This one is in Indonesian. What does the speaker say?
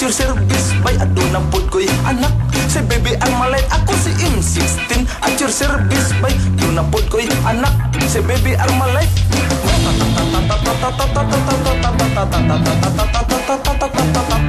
your service by aduna pud ko'y anak. Si baby Armalite, ako si M16. At your service by aduna pud ko'y anak. Si baby Armalite.